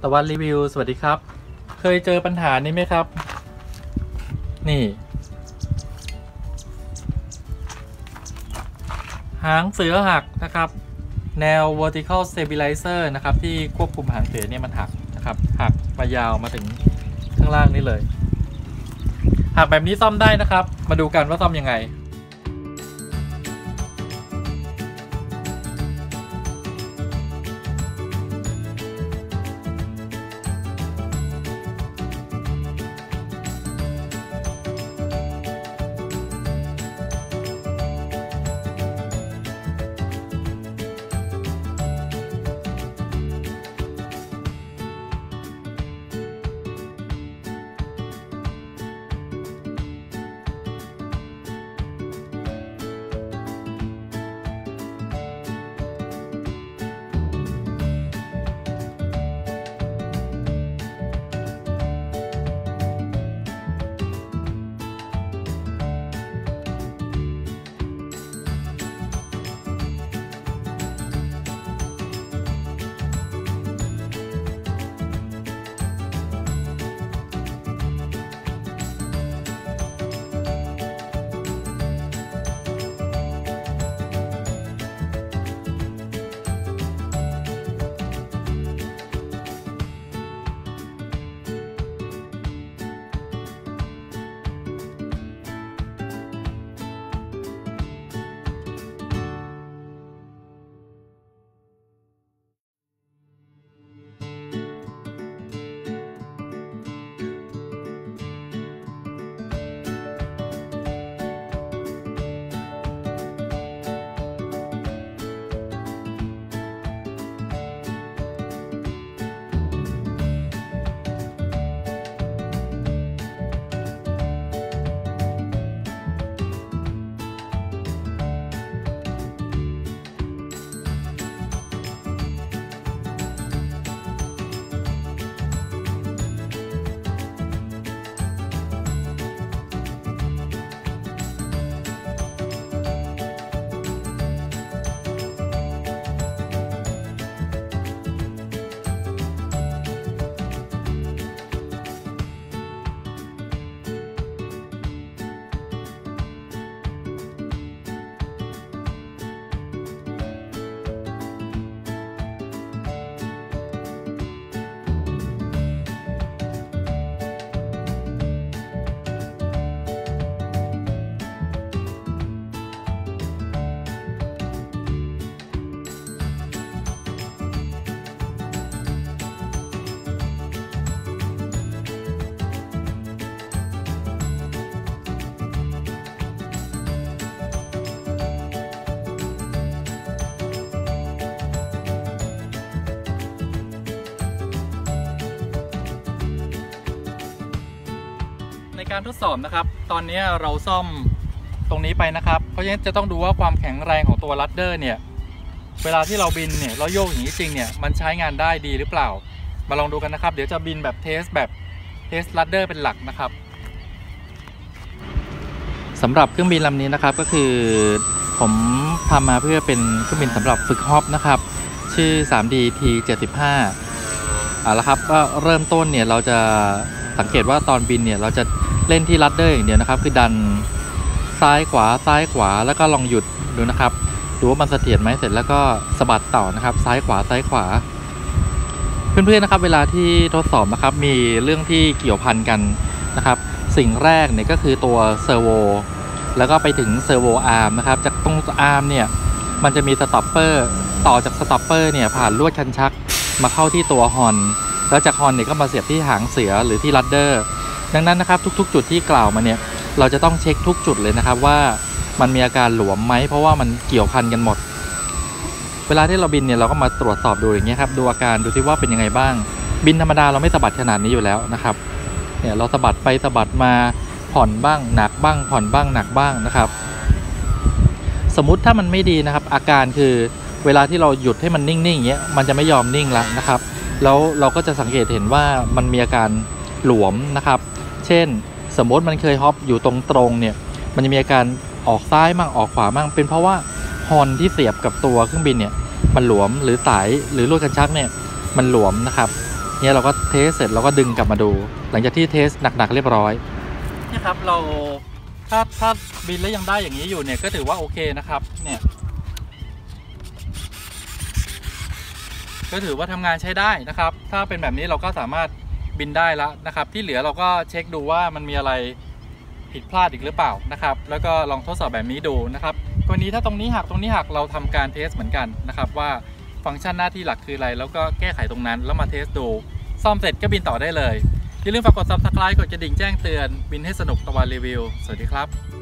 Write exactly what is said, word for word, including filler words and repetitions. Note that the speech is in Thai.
ตะวันรีวิวสวัสดีครับเคยเจอปัญหานี้ไหมครับนี่หางเสือหักนะครับแนว vertical stabilizer นะครับที่ควบคุมหางเสือเนี่ยมันหักนะครับหักมายาวมาถึงข้างล่างนี่เลยหักแบบนี้ซ่อมได้นะครับมาดูกันว่าซ่อมยังไงในการทดสอบนะครับตอนนี้เราซ่อมตรงนี้ไปนะครับเพราะฉะนั้นจะต้องดูว่าความแข็งแรงของตัวลัดเดอร์เนี่ยเวลาที่เราบินเนี่ยเราโยกอย่างนี้จริงเนี่ยมันใช้งานได้ดีหรือเปล่ามาลองดูกันนะครับเดี๋ยวจะบินแบบเทสแบบเทสลัดเดอร์เป็นหลักนะครับสำหรับเครื่องบินลำนี้นะครับก็คือผมทำมาเพื่อเป็นเครื่องบินสำหรับฝึกฮอปนะครับชื่อ ทรี ดี ที เจ็ดสิบห้า อ่ะแล้วครับก็เริ่มต้นเนี่ยเราจะสังเกตว่าตอนบินเนี่ยเราจะเล่นที่ลัดเดอร์อย่างเดียวนะครับคือดันซ้ายขวาซ้ายขวาแล้วก็ลองหยุดดูนะครับดูว่ามันเสถียรไหมเสร็จแล้วก็สะบัดต่อนะครับซ้ายขวาซ้ายขวาเพื่อนๆนะครับเวลาที่ทดสอบนะครับมีเรื่องที่เกี่ยวพันกันนะครับสิ่งแรกเนี่ยก็คือตัวเซอร์โวแล้วก็ไปถึงเซอร์โวอาร์มนะครับจากตรงอาร์มเนี่ยมันจะมีสต็อปเปอร์ต่อจากสต็อปเปอร์เนี่ยผ่านลวดคันชักมาเข้าที่ตัวฮอนแล้วจากฮอนเนี่ยก็มาเสียบที่หางเสือหรือที่ลัดเดอร์ดังนั้นนะครับทุกๆจุดที่กล่าวมาเนี่ยเราจะต้องเช็คทุกจุดเลยนะครับว่ามันมีอาการหลวมไหมเพราะว่ามันเกี่ยวพันกันหมดเวลาที่เราบินเนี่ยเราก็มาตรวจสอบดูอย่างเงี้ยครับดูอาการดูที่ว่าเป็นยังไงบ้างบินธรรมดาเราไม่สะบัดขนาดนี้อยู่แล้วนะครับเนี่ยเราสะบัดไปสะบัดมาผ่อนบ้างหนักบ้างผ่อนบ้างหนักบ้างนะครับสมมุติถ้ามันไม่ดีนะครับอาการคือเวลาที่เราหยุดให้มันนิ่งๆอย่างเงี้ยมันจะไม่ยอมนิ่งแล้วนะครับ แล้วเราก็จะสังเกตเห็นว่ามันมีอาการหลวมนะครับเช่นสมมติมันเคยฮอปอยู่ตรงๆเนี่ยมันจะมีอาการออกซ้ายมั่งออกขวามั่งเป็นเพราะว่าฮอนที่เสียบกับตัวเครื่องบินเนี่ยมันหลวมหรือสายหรือลวดกันชักเนี่ยมันหลวมนะครับเนี่ยเราก็เทสเสร็จเราก็ดึงกลับมาดู หลังจากที่เทสหนักๆเรียบร้อยนี่ครับเราถ้าถ้าบินแล้วยังได้อย่างนี้อยู่เนี่ยก็ถือว่าโอเคนะครับเนี่ยก็ถือว่าทำงานใช้ได้นะครับถ้าเป็นแบบนี้เราก็สามารถบินได้แล้วนะครับที่เหลือเราก็เช็คดูว่ามันมีอะไรผิดพลาดอีกหรือเปล่านะครับแล้วก็ลองทดสอบแบบนี้ดูนะครับกรณีถ้าตรงนี้หักตรงนี้หักเราทำการเทสเหมือนกันนะครับว่าฟังก์ชันหน้าที่หลักคืออะไรแล้วก็แก้ไขตรงนั้นแล้วมาเทสดูซ่อมเสร็จก็บินต่อได้เลยอย่าลืมฝากกด ซับสไครบ์ กดกระดิ่งแจ้งเตือนบินให้สนุกตะวันรีวิวสวัสดีครับ